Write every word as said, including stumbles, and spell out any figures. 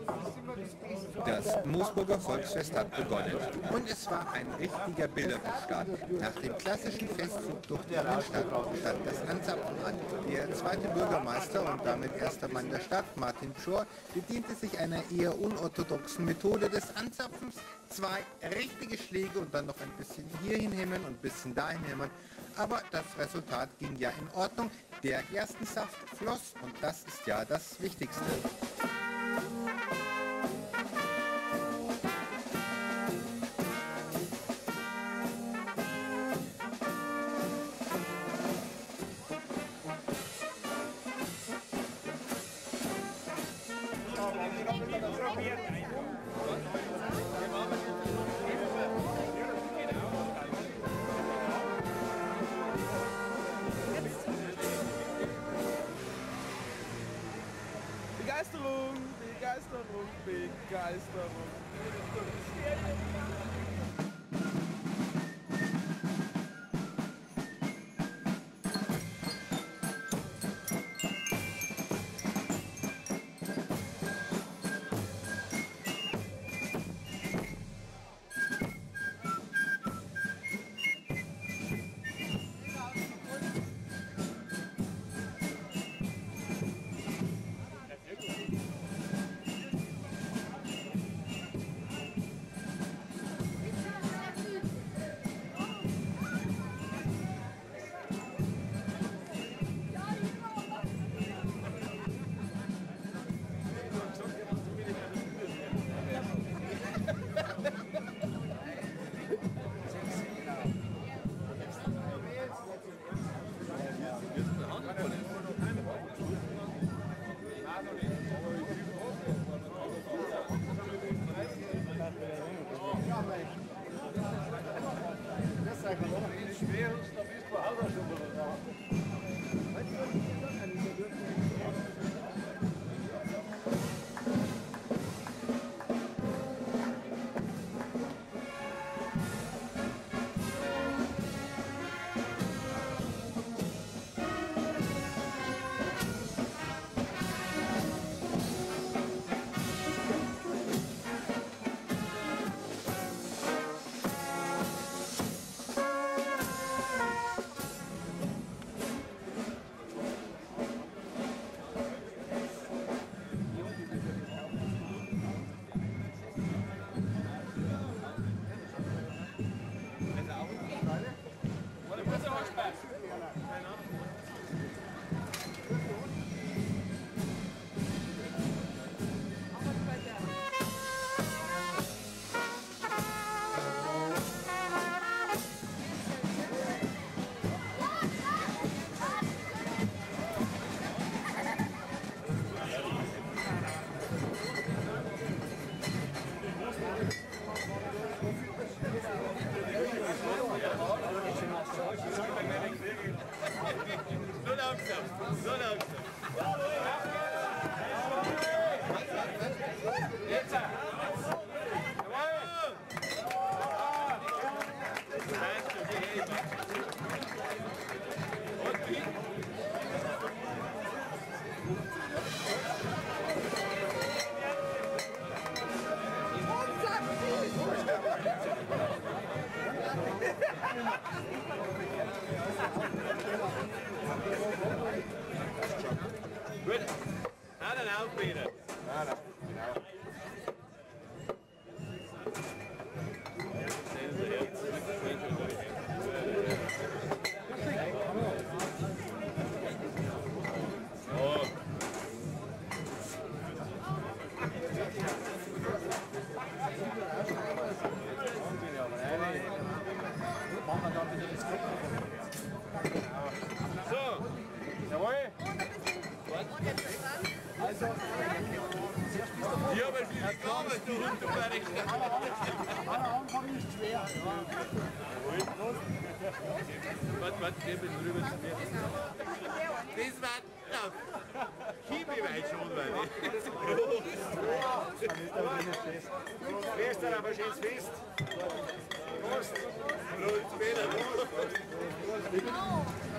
Das Moosburger Volksfest hat begonnen und es war ein richtiger Bilderbuchstart. Nach dem klassischen Festzug durch die Innenstadt stand das Anzapfen an. Der zweite Bürgermeister und damit erster Mann der Stadt, Martin Pschorr, bediente sich einer eher unorthodoxen Methode des Anzapfens. Zwei richtige Schläge und dann noch ein bisschen hierhin hämmern und ein bisschen dahin hämmern. Aber das Resultat ging ja in Ordnung. Der Gerstensaft floss und das ist ja das Wichtigste. Begeisterung, Begeisterung, Begeisterung. So langsam, so langsam. Jetzt! Gut. Na, dann auf wieder. Na, na, genau. So. Machen wir dann wieder das Kopf. So. Jawohl. Also, ja, aber wie die Gabel, du Hund, du Berg. am Anfang ist schwer. Warte, warte, geh bitte rüber zu dir. Das war drauf. Kiebe weit schon, weil ich. Fest, aber schönes Fest. Prost. Prost, Peter.